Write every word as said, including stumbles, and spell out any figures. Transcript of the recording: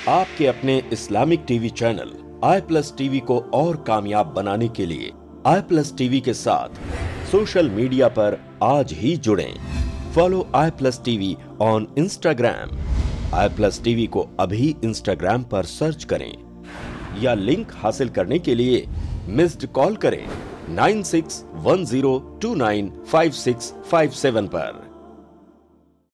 आपके अपने Islamic TV channel I plus TV को और कामयाब बनाने के लिए आई प्लस टीवी के साथ सोशल मीडिया पर आज ही जुड़ें। Follow I plus TV on Instagram. I plus TV को अभी इंस्टाग्राम पर सर्च करें या लिंक हासिल करने के लिए मिस्ड कॉल करें nine six one zero two nine five six five seven पर।